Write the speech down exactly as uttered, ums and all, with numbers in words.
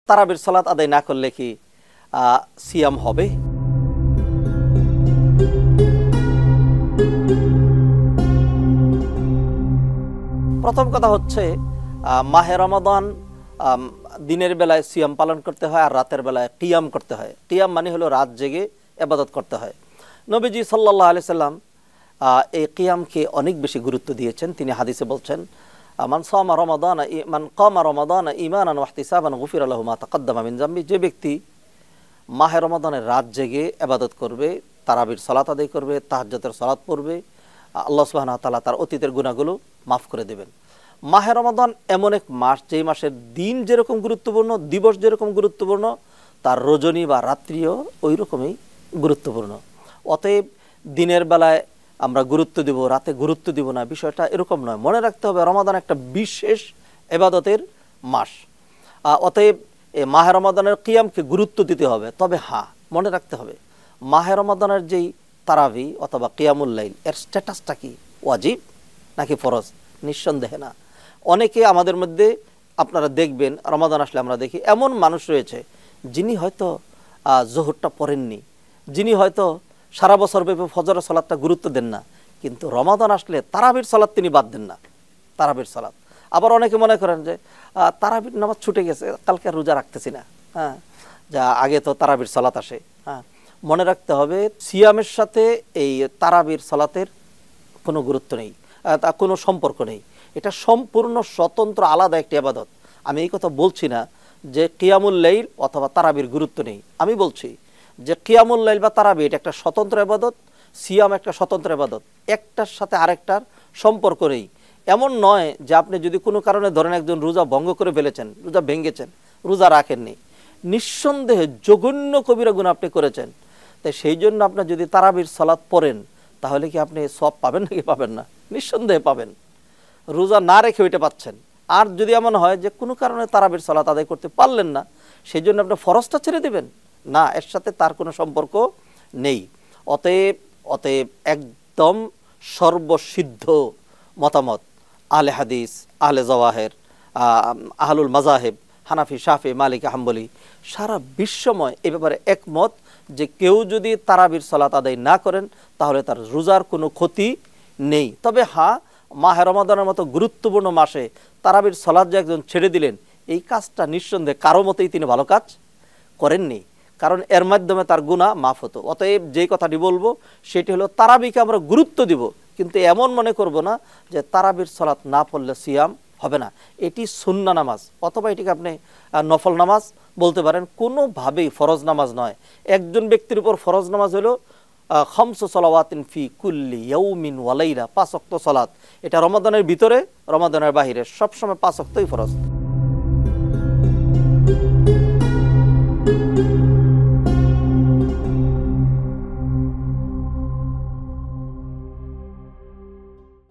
তারাবির সালাত আদায় না করলে কি সিয়াম হবে? প্রথম কথা হচ্ছে মাহে রমাদান দিনের বেলায় সিয়াম পালন করতে হয় আর রাতের বেলায় কিয়াম করতে হয়। কিয়াম মানে হলো রাত জেগে ইবাদত করতে হয়। নবীজি সাল্লাল্লাহু আলাইহি সাল্লাম এই কিয়ামকে অনেক বেশি গুরুত্ব দিয়েছেন। তিনি হাদিসে বলছেন, মান সামা রমাদান মান কামা রমাদান ঈমানান ওয়া ইহতিসাবান গুফিরা লাহু মা তাকাদ্দামা মিন যামবি। যে ব্যক্তি মাহে রমাদানের রাত জেগে ইবাদত করবে, তারাবির সালাত আদায় করবে, তাহাজ্জুদের সালাত পড়বে, আল্লাহ সুবহানাহু ওয়া তাআলা তার অতীতের গুনাহগুলো মাফ করে দেবেন। মাহে রমাদান এমন এক মাস, যেই মাসের দিন যেরকম গুরুত্বপূর্ণ, দিবস যেরকম গুরুত্বপূর্ণ, তার রজনী বা রাত্রিও ওই রকমই গুরুত্বপূর্ণ। অতএব দিনের বেলায় আমরা গুরুত্ব দিব, রাতে গুরুত্ব দিব না, বিষয়টা এরকম নয়। মনে রাখতে হবে রমাদান একটা বিশেষ ইবাদতের মাস। অতএব এই মাহে রমাদানের কিয়ামকে গুরুত্ব দিতে হবে। তবে হ্যাঁ, মনে রাখতে হবে মাহে রমাদানের যেই তারাবি অথবা কিয়ামুল লাইল, এর স্ট্যাটাসটা কি, ওয়াজিব নাকি ফরজ? নিঃসন্দেহে না। অনেকে আমাদের মধ্যে আপনারা দেখবেন, রমাদান আসলে আমরা দেখি এমন মানুষ রয়েছে যিনি হয়তো জোহরটা পড়েননি, যিনি হয়তো সারা বছর ব্যাপী ফজরের সালাতটা গুরুত্ব দেন না, কিন্তু রমাদান আসলে তারাবির সালাত তিনি বাদ দেন না, তারাবির সালাত। আবার অনেকে মনে করেন যে তারাবির নামাজ ছুটে গেছে, কালকে রোজা রাখতেছি না, হ্যাঁ, যা আগে তো তারাবির সালাত আসে। হ্যাঁ, মনে রাখতে হবে সিয়ামের সাথে এই তারাবির সালাতের কোনো গুরুত্ব নেই, তা কোনো সম্পর্ক নেই। এটা সম্পূর্ণ স্বতন্ত্র আলাদা একটি ইবাদত। আমি এই কথা বলছি না যে কিয়ামুল লাইল অথবা তারাবির গুরুত্ব নেই। আমি বলছি যে কিয়ামুল লাইল বা তারাবি এটা একটা স্বতন্ত্র ইবাদত, সিয়াম একটা স্বতন্ত্র ইবাদত, একটার সাথে আরেকটার সম্পর্ক নেই। এমন নয় যে আপনি যদি কোনো কারণে ধরেন একজন রোজা ভঙ্গ করে ফেলেছেন, রোজা ভেঙেছেন, রোজা রাখেননি, নিঃসন্দেহে জঘন্য কবিরা গুনাহ আপনি করেছেন। তাই সেই জন্য আপনি যদি তারাবির সালাত পড়েন, তাহলে কি আপনি সওয়াব পাবেন নাকি পাবেন না? নিঃসন্দেহে পাবেন। রোজা না রেখে ওইটা পাচ্ছেন। আর যদি এমন হয় যে কোনো কারণে তারাবির সালাত আদায় করতে পারলেন না, সেই জন্য আপনি ফরজটা ছেড়ে দেবেন, না, এর সাথে তার কোনো সম্পর্ক নেই। অতএব অতএব একদম সর্বসিদ্ধ মতামত আহলে হাদিস, আহলে জাওয়াহের, আহলুল মাযাহিব, হানাফি, শাফি, মালিকি, হাম্বলি সারা বিশ্বময় এ ব্যাপারে একমত যে কেউ যদি তারাবির সালাত আদায় না করেন তাহলে তার রোজার কোনো ক্ষতি নেই। তবে হ্যাঁ, মাহে রমাদানের মতো গুরুত্বপূর্ণ মাসে তারাবির সালাত যে একজন ছেড়ে দিলেন, এই কাজটা নিঃসন্দেহে কারো মতেই তিনি ভালো কাজ করেননি, কারণ এর মাধ্যমে তার গুনাহ মাফ হতো। অতএব যেই কথাটি বলবো সেটি হলো তারাবিকে আমরা গুরুত্ব দিব, কিন্তু এমন মনে করব না যে তারাবির সালাত না পড়লে সিয়াম হবে না। এটি সুন্নাহ নামাজ অথবা এটিকে আপনি নফল নামাজ বলতে পারেন, কোনোভাবেই ফরজ নামাজ নয়। একজন ব্যক্তির উপর ফরজ নামাজ হলো খামসু সালাওয়াতিন ফি কুল্লি ইয়াউমিন ওয়া লাইলা, পাঁচ ওয়াক্ত সালাত। এটা রমাদানের ভিতরে, রমাদানের বাহিরে সবসময় পাঁচ ওয়াক্তই ফরজ।